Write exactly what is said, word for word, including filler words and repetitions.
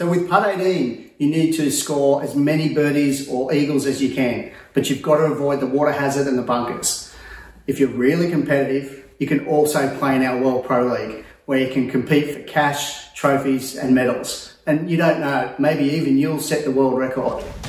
So with Putt eighteen, you need to score as many birdies or eagles as you can, but you've got to avoid the water hazard and the bunkers. If you're really competitive, you can also play in our World Pro League, where you can compete for cash, trophies and medals. And you don't know, maybe even you'll set the world record.